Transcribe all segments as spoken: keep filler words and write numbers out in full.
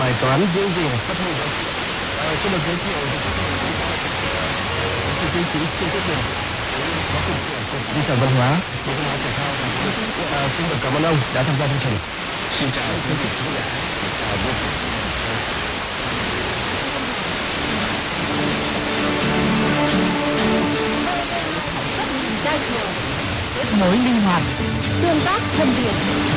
bài toán giữ gìn phát huy giá trị. À, xin được giới thiệu sư tiến sĩ Trương Quốc Bình, phó cục trưởng cục di sản văn hóa, bộ văn hóa thể thao và du lịch. À, xin được cảm ơn ông đã tham gia chương trình. Xin chào quý vị khán giả. Đa chiều, kết nối linh hoạt, tương tác thân thiện.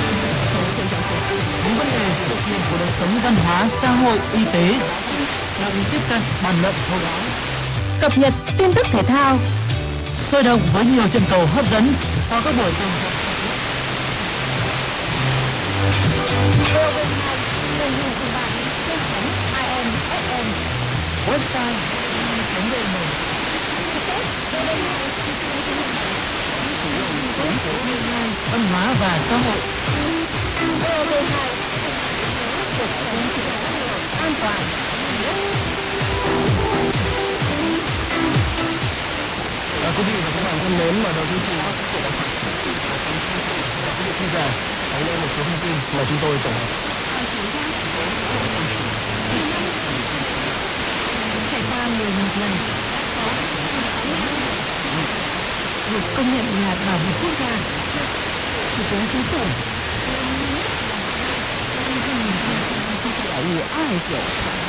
những vấn đề sự kiện của đời sống văn hóa, xã hội, y tế được tiếp cận bàn luận thấu đáo, Cập nhật tin tức thể thao, sôi động với nhiều trận cầu hấp dẫn qua các buổi tường thuật. Website chấm vn văn hóa và xã hội. an toàn. À, quý vị và các bạn thân mến, mở đầu chương trình bác sĩ đã phải quý vị khán giả hãy nghe một số thông tin mà chúng tôi tổng hợp. Trải qua mười một lần được công nhận là bảo vật quốc gia, Thủ tướng Chính phủ ở五二九